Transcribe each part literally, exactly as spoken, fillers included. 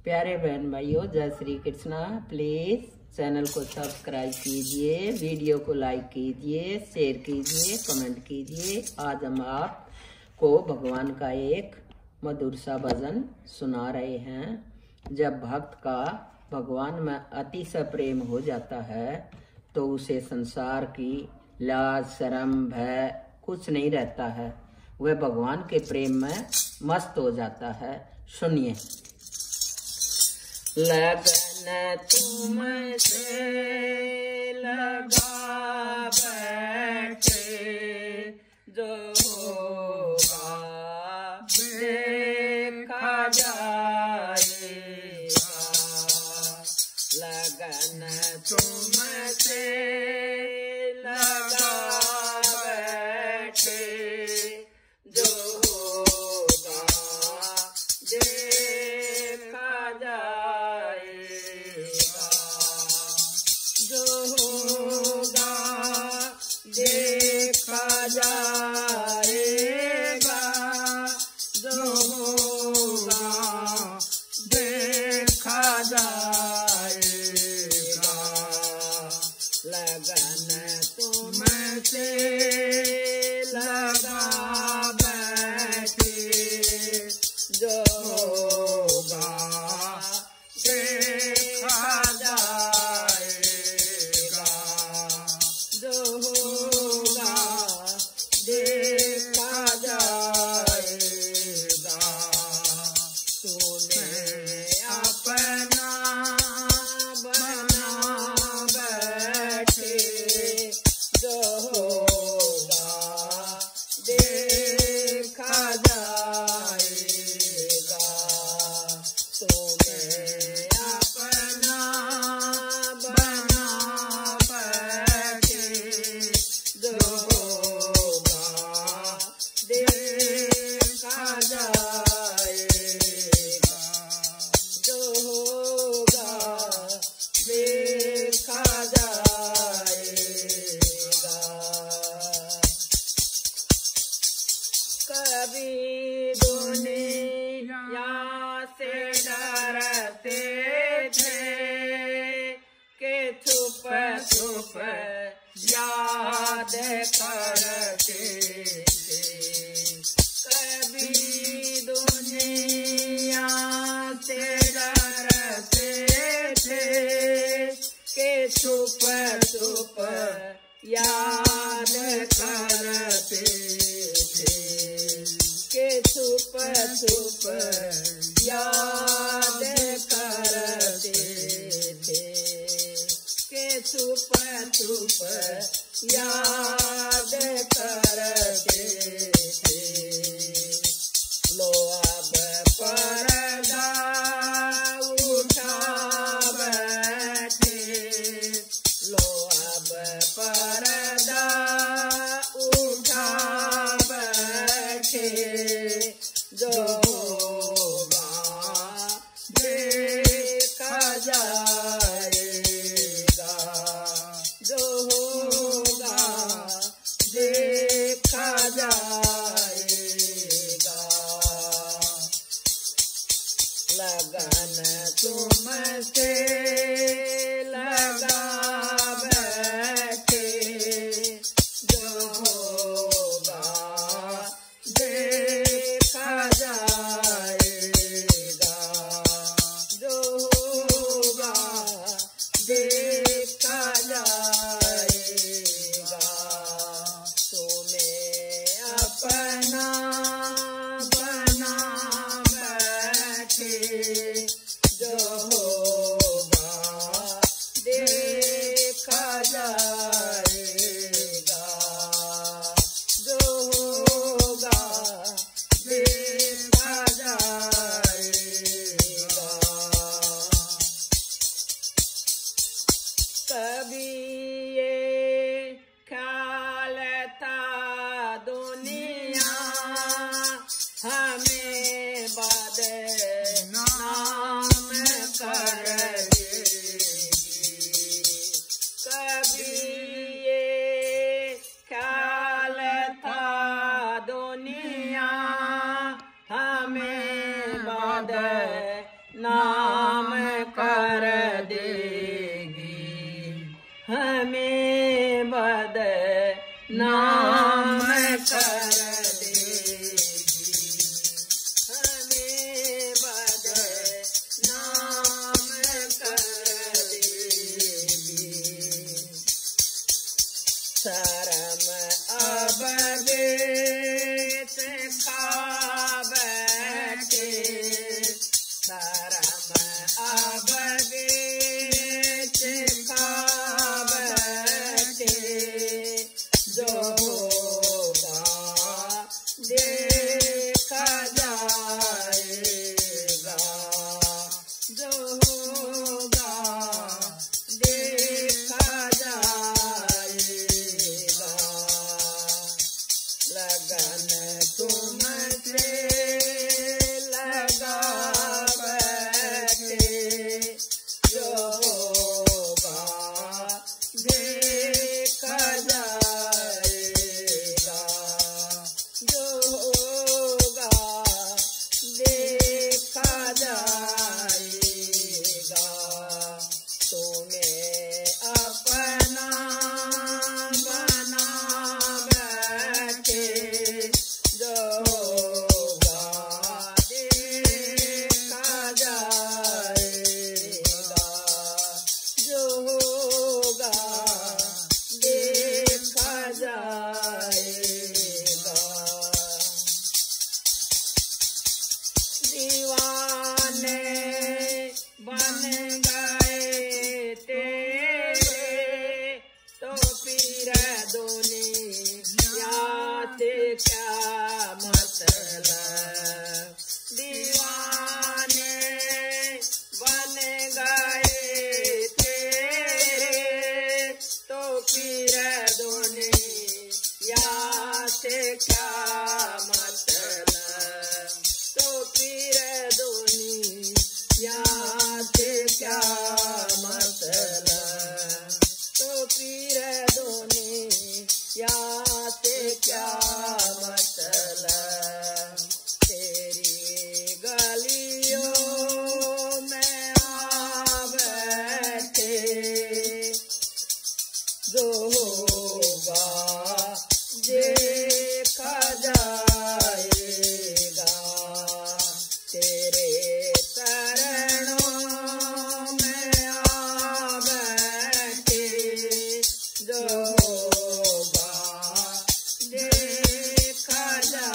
प्यारे बहन भाइयों, जय श्री कृष्णा। प्लीज चैनल को सब्सक्राइब कीजिए, वीडियो को लाइक कीजिए, शेयर कीजिए, कमेंट कीजिए। आज हम आपको भगवान का एक मधुर सा भजन सुना रहे हैं। जब भक्त का भगवान में अतिशय प्रेम हो जाता है तो उसे संसार की लाज शर्म भय कुछ नहीं रहता है। वह भगवान के प्रेम में मस्त हो जाता है। सुनिए। लगन तुमसे लगा बैठे, जो होगा देखा जाएगा। लगन तुमसे लगा बैठे, जो होगा देखा जाएगा। जो होगा देखा जाएगा। जो होगा देखा जाएगा। लगन तुमसे लगा बैठे, जो होगा देखा जाएगा। जो होगा देखा जाएगा। तूने अपना बना बैठे, जो होगा देखा जाएगा। तूने अपना बना बैठे, जो होगा देखा जाएगा। जो होगा देखा जाएगा। कभी दुनिया से डरते थे कि छुप छुप याद करते थे। कभी दुनिया से डरते थे कि छुप छुप याद करते थे। के छुप छुप याद करते थे। के छुप छुप याद करते थे। लो अब पर्दा उठा बैठे, लो अब पर्दा उठा बैठे, जो होगा देखा जाएगा। जो होगा देखा जाएगा। लगन तुमसे लगा बैठे, जो होगा देखा जाएगा। जो होगा देखा जाएगा। तूने अपना बना बैठे, जो होगा देखा करम अब बेच खा बैठे, जो होगा देखा जाएगा, जो होगा देखा जाएगा। लगन तुमसे लगा बैठे, जो होगा देखा जाएगा, जो होगा देखा जाएगा। तुम्हें अपना बना बैठे, जो होगा देखा जाएगा, जो होगा देखा जाएगा। दीवाने बन गए तेरे, तो फिर दुनिया से क्या मतलब। दीवाने बन गए तेरे, तो फिर दुनिया से क्या मतलब, तो फिर दुनिया से क्या मतलब, तो फिर दुनिया से क्या मतलब। तेरी गलियों में आ बैठे, जो होगा देखा जाएगा। तेरे चरणों में आ बैठे, जो होगा देखा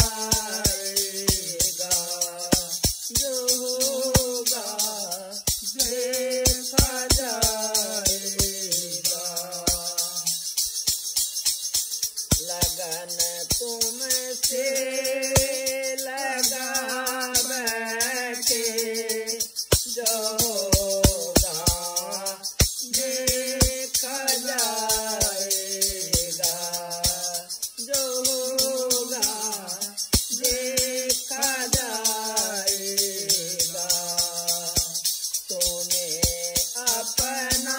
जाएगा, जो होगा देखा जाएगा। लगन तुमसे लगा बैठे, जो होगा देखा जाएगा, जो होगा देखा जाएगा। तुम्हें अपना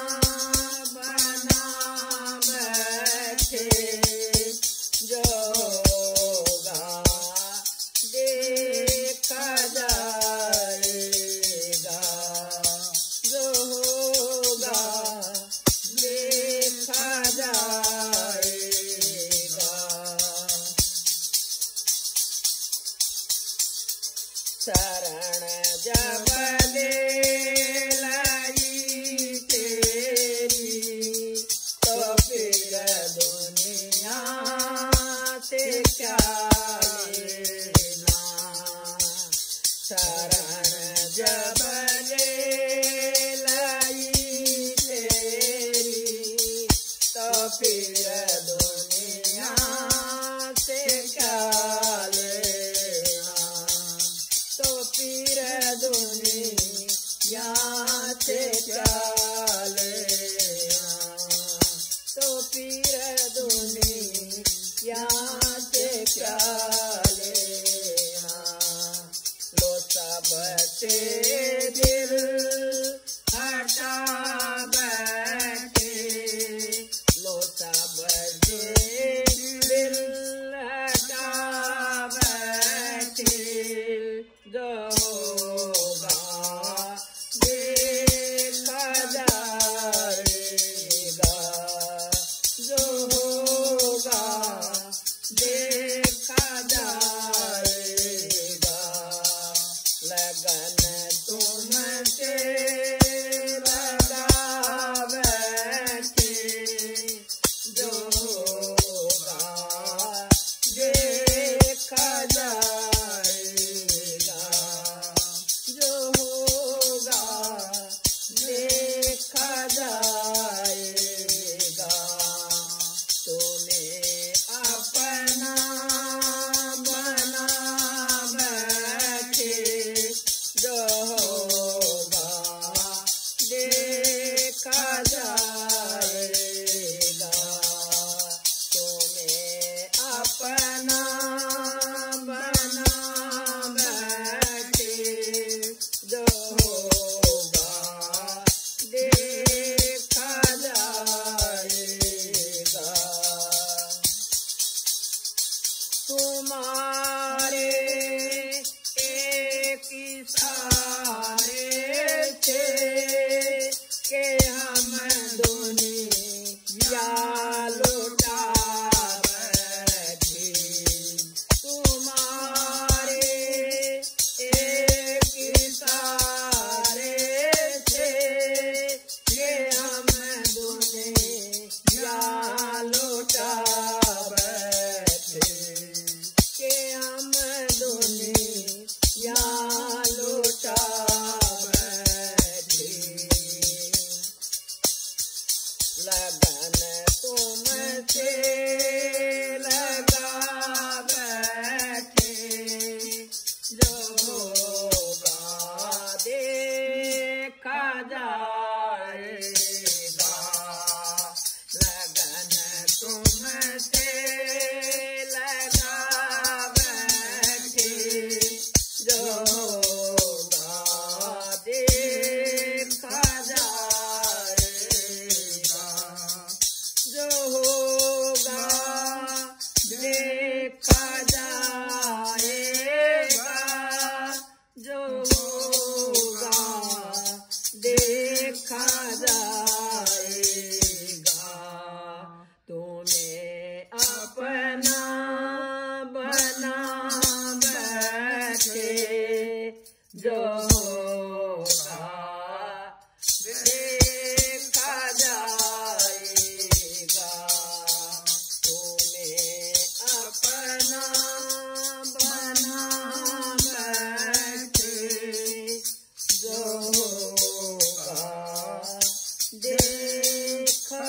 बना बैठे, जो होगा देखा जाएगा, जो होगा देखा जाएगा। शरण जब ले लाई तेरी, तो फिर दुनिया से क्या लेना। शरण जब ले लाई तेरी, तो फिर दुनिया से क्या लेना, तो फिर दुनिया से क्या लेना, तो फिर दुनिया से क्या लेना। लो सब से दिल हटा बैठे, लो सब से दिल हटा बैठे, जो होगा देखा जाएगा, जो होगा देखा जाएगा। लगन तुमसे लगा बैठे, जो होगा देखा जाएगा, जो होगा देखा जाएगा। तुम्हारे एक इशारे से के हम दुनिया लौटा बैठे। तुम्हारे एक इशारे से के हम दुनिया लौटा बैठे। के हम दुनिया लौटा बैठे। लगन तुमसे लगा बैठे। जो होगा देखा जाएगा। लगन तुमसे लगा बैठे। जो होगा देखा जाएगा। जो होगा देखा जाएगा। जो होगा देखा जाएगा। तुम्हें अपना बना बैठे। जो होगा देखा जाएगा। तुम्हें अपना बना बैठे। जो होगा देखा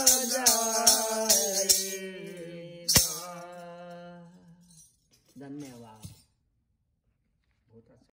जाएगा। धन्यवाद।